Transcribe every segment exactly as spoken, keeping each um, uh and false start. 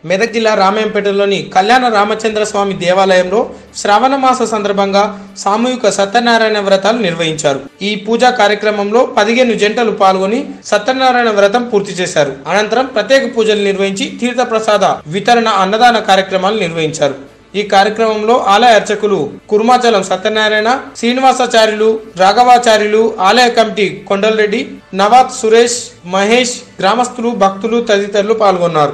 మెదక్ జిల్లా రామాయంపేటలోని కళ్యాణ రామచంద్ర స్వామి దేవాలయంలో శ్రావణ మాస సందర్భంగా సామూహిక సత్యనారాయణ వ్రతాలు నిర్వహించారు. ఈ పూజా కార్యక్రమంలో పదిహేను జంటలు పాల్గొని సత్యనారాయణ వ్రతం పూర్తి చేశారు. అనంతరం ప్రత్యేక పూజలు నిర్వహించి తీర్థ ప్రసాద వితరణ అన్నదాన కార్యక్రమాలు నిర్వహించారు. ఈ కార్యక్రమంలో ఆలయ అర్చకులు కుర్మాచలం సత్యనారాయణ, శ్రీనివాసాచార్యులు, రాఘవాచార్యులు, ఆలయ కమిటీ కొండలరెడ్డి, నవాబ్ సురేష్, మహేష్, గ్రామస్తులు, భక్తులు తదితరులు పాల్గొన్నారు.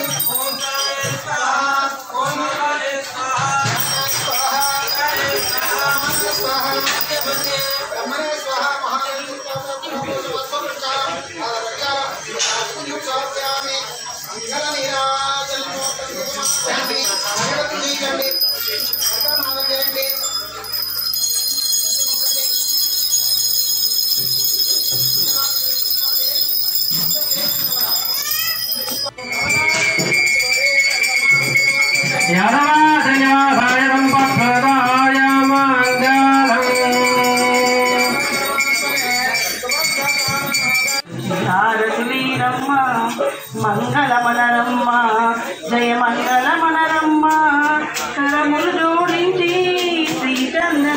మంగళమనరమ్మ జయ మంగళమనరమ్మ కరములు జోడించి శ్రీచంద్ర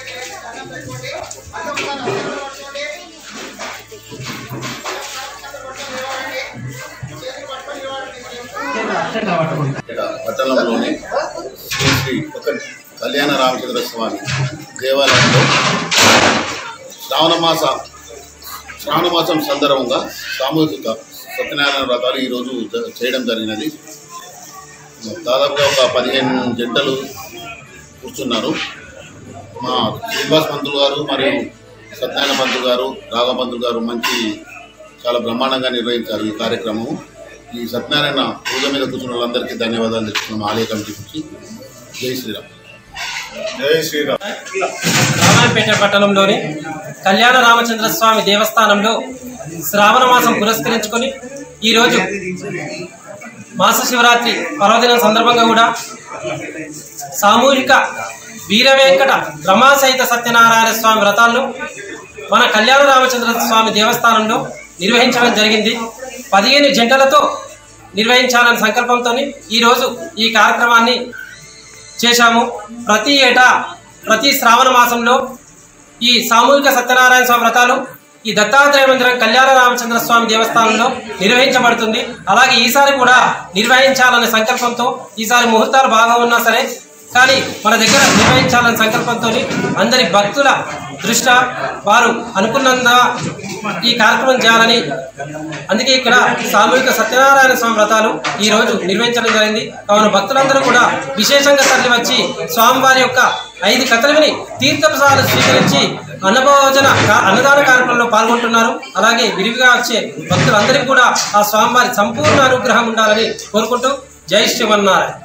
పట్టణంలోని శ్రీ శ్రీ ఒక కళ్యాణ రామచంద్ర స్వామి దేవాలయంలో శ్రావణ మాస శ్రావణ మాసం సందర్భంగా సామూహిక సత్యనారాయణ వ్రతాలు ఈరోజు చేయడం జరిగినది. దాదాపుగా ఒక పదిహేను జంటలు కూర్చున్నారు. మా శ్రీనివాస్ పంతులు గారు మరియు సత్యనారాయణ పంతులు గారు, రాఘవ పంతులు గారు మంచి చాలా బ్రహ్మాండంగా నిర్వహించారు ఈ కార్యక్రమం. ఈ సత్యనారాయణ పూజ మీద కూర్చున్న వాళ్ళందరికీ ధన్యవాదాలు తెచ్చుకున్నాం ఆలయ కమిటీ నుంచి. జై శ్రీరామ్. జై శ్రీరామ్. రామాయంపేట పట్టణంలోని కళ్యాణ రామచంద్ర స్వామి దేవస్థానంలో శ్రావణ మాసం పురస్కరించుకొని ఈరోజు మాస శివరాత్రి పర్వదినం సందర్భంగా కూడా సామూహిక వీర వెంకట బ్రహ్మసహిత సత్యనారాయణ స్వామి వ్రతాలను మన కళ్యాణ రామచంద్ర స్వామి దేవస్థానంలో నిర్వహించడం జరిగింది. పదిహేను జంటలతో నిర్వహించాలనే సంకల్పంతో ఈరోజు ఈ కార్యక్రమాన్ని చేశాము. ప్రతి ఏటా ప్రతి శ్రావణ మాసంలో ఈ సామూహిక సత్యనారాయణ స్వామి వ్రతాలు ఈ దత్తాత్రేయ మందిరం కళ్యాణ రామచంద్ర స్వామి దేవస్థానంలో నిర్వహించబడుతుంది. అలాగే ఈసారి కూడా నిర్వహించాలనే సంకల్పంతో ఈసారి ముహూర్తాలు బాగా ఉన్నా సరే కానీ మన దగ్గర నిర్వహించాలనే సంకల్పంతో అందరి భక్తుల దృష్ట్యా వారు అనుకున్నంత ఈ కార్యక్రమం చేయాలని అందుకే ఇక్కడ సామూహిక సత్యనారాయణ స్వామి వ్రతాలు ఈ రోజు నిర్వహించడం జరిగింది. కావున భక్తులందరూ కూడా విశేషంగా తరలి వచ్చి స్వామివారి యొక్క ఐదు కథలు విని తీర్థప్రసాదాలు స్వీకరించి అన్నభోజన అన్నదాన కార్యక్రమంలో పాల్గొంటున్నారు. అలాగే విరివిగా వచ్చే భక్తులందరికీ కూడా ఆ స్వామివారి సంపూర్ణ అనుగ్రహం ఉండాలని కోరుకుంటూ జై శ్రీమన్నారాయణ.